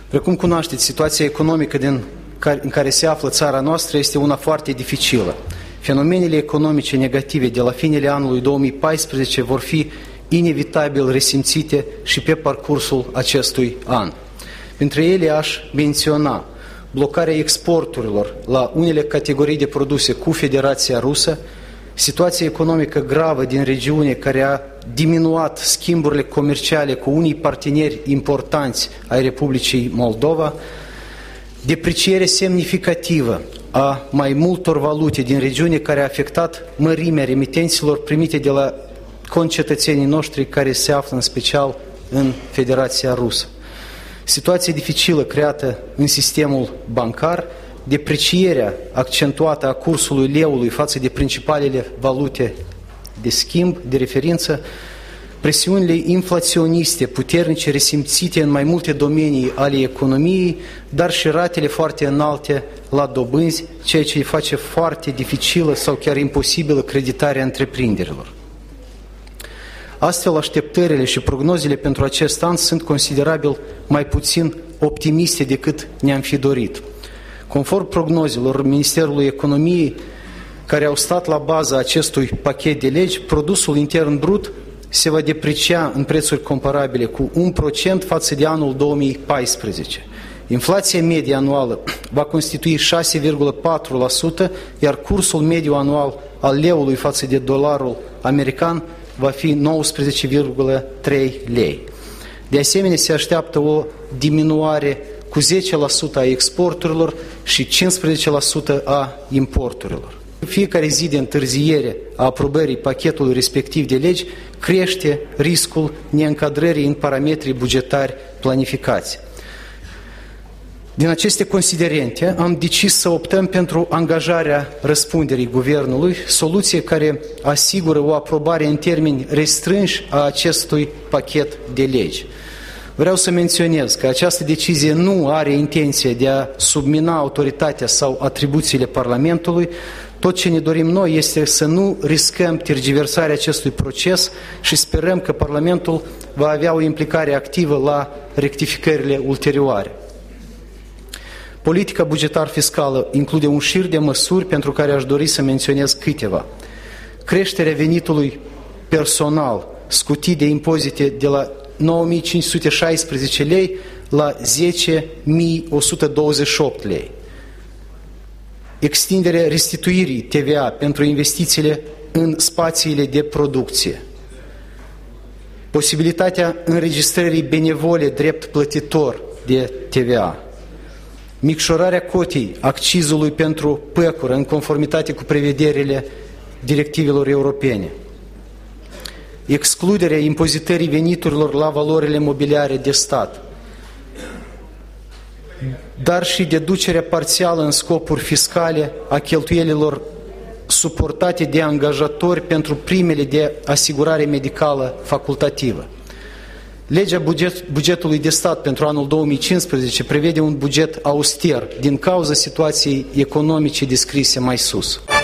Precum cunoașteți, situația economică în care se află țara noastră este una foarte dificilă. Fenomenele economice negative de la finele anului 2014 vor fi inevitabil resimțite și pe parcursul acestui an. Printre ele aș menționa blocarea exporturilor la unele categorii de produse cu Federația Rusă, situația economică gravă din regiune care a diminuat schimburile comerciale cu unii parteneri importanți ai Republicii Moldova, deprecierea semnificativă a mai multor valute din regiune care a afectat mărimea remitenților primite de la concetățenii noștri care se află în special în Federația Rusă. Situația dificilă creată în sistemul bancar, deprecierea accentuată a cursului leului față de principalele valute de schimb, de referință, presiunile inflaționiste puternice resimțite în mai multe domenii ale economiei, dar și ratele foarte înalte la dobânzi, ceea ce îi face foarte dificilă sau chiar imposibilă creditarea întreprinderilor. Astfel, așteptările și prognozele pentru acest an sunt considerabil mai puțin optimiste decât ne-am fi dorit. Conform prognozelor Ministerului Economiei, care au stat la baza acestui pachet de legi, produsul intern brut se va deprecia în prețuri comparabile cu 1% față de anul 2014. Inflația medie anuală va constitui 6,4%, iar cursul mediu anual al leului față de dolarul american va fi 19,3 lei. De asemenea, se așteaptă o diminuare cu 10% a exporturilor și 15% a importurilor. Fiecare zi de întârziere a aprobării pachetului respectiv de legi crește riscul neîncadrării în parametrii bugetari planificați. Din aceste considerente am decis să optăm pentru angajarea răspunderii Guvernului, soluție care asigură o aprobare în termeni restrânși a acestui pachet de legi. Vreau să menționez că această decizie nu are intenție de a submina autoritatea sau atribuțiile Parlamentului. Tot ce ne dorim noi este să nu riscăm tergiversarea acestui proces și sperăm că Parlamentul va avea o implicare activă la rectificările ulterioare. Politica bugetar-fiscală include un șir de măsuri pentru care aș dori să menționez câteva. Creșterea venitului personal scutit de impozite de la 9.516 lei la 10.128 lei. Extinderea restituirii TVA pentru investițiile în spațiile de producție. Posibilitatea înregistrării benevole drept plătitor de TVA. Micșorarea cotei accizului pentru păcură în conformitate cu prevederile directivelor europene. Excluderea impozitării veniturilor la valorile mobiliare de stat, dar și deducerea parțială în scopuri fiscale a cheltuielilor suportate de angajatori pentru primele de asigurare medicală facultativă. Legea bugetului de stat pentru anul 2015 prevede un buget auster din cauza situației economice descrise mai sus.